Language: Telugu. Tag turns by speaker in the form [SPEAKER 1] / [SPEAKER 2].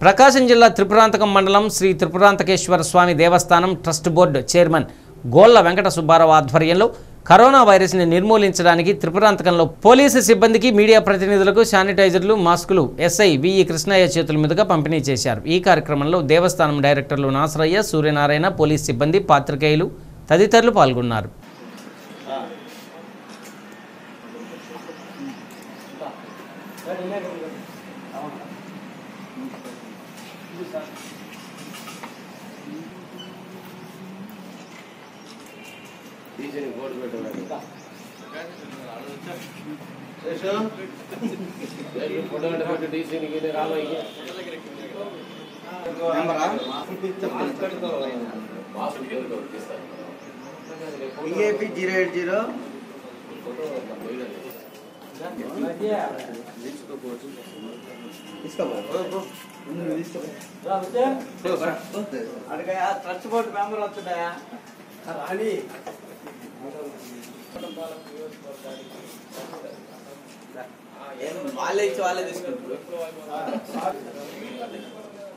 [SPEAKER 1] ప్రకాశం జిల్లా త్రిపురాంతకం మండలం శ్రీ త్రిపురాంతకేశ్వర స్వామి దేవస్థానం trust board chairman Golla Venkata Subbarao ఆధ్వర్యంలో కరోనా వైరస్ని నిర్మూలించడానికి త్రిపురాంతకంలో పోలీసు సిబ్బందికి మీడియా ప్రతినిధులకు శానిటైజర్లు మాస్కులు ఎస్ఐ విఈ కృష్ణయ్య చేతుల మీదుగా పంపిణీ చేశారు। ఈ కార్యక్రమంలో దేవస్థానం డైరెక్టర్లు నాసరయ్య, సూర్యనారాయణ, పోలీస్ సిబ్బంది, పాత్రికేయులు తదితరులు పాల్గొన్నారు।
[SPEAKER 2] వాళ్ళే ఇచ్చి వాళ్ళే తీసుకుంటారు।